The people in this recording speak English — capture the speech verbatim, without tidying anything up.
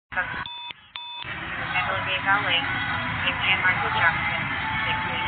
Metal Vega Link, A P Michael Jackson, Victory.